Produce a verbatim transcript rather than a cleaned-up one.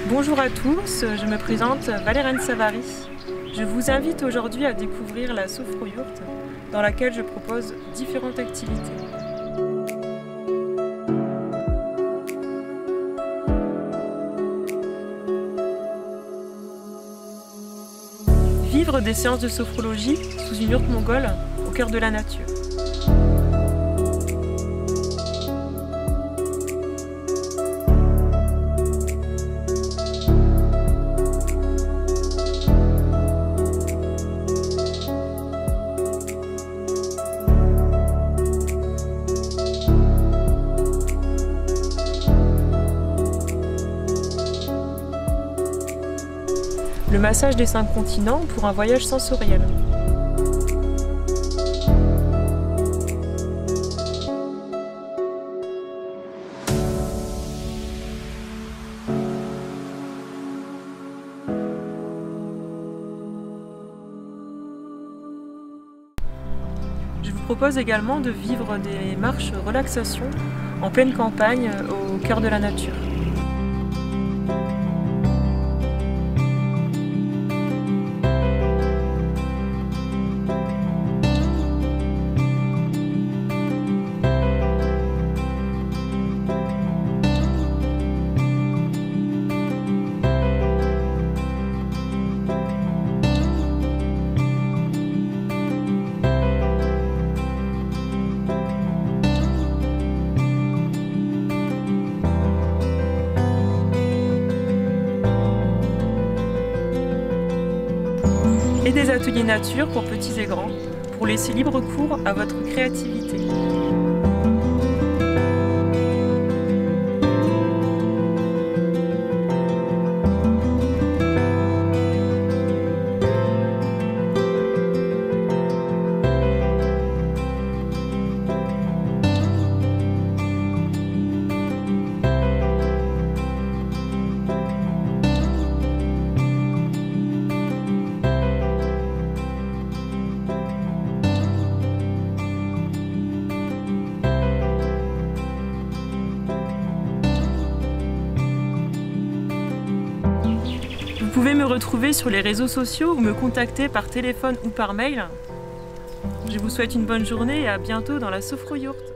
Bonjour à tous, je me présente Valérène Savary. Je vous invite aujourd'hui à découvrir la Sophroyourte, dans laquelle je propose différentes activités. Vivre des séances de sophrologie sous une yourte mongole au cœur de la nature. Le massage des cinq continents pour un voyage sensoriel. Je vous propose également de vivre des marches relaxation en pleine campagne au cœur de la nature. Et des ateliers nature pour petits et grands, pour laisser libre cours à votre créativité. Vous pouvez me retrouver sur les réseaux sociaux ou me contacter par téléphone ou par mail. Je vous souhaite une bonne journée et à bientôt dans la Sophroyourte.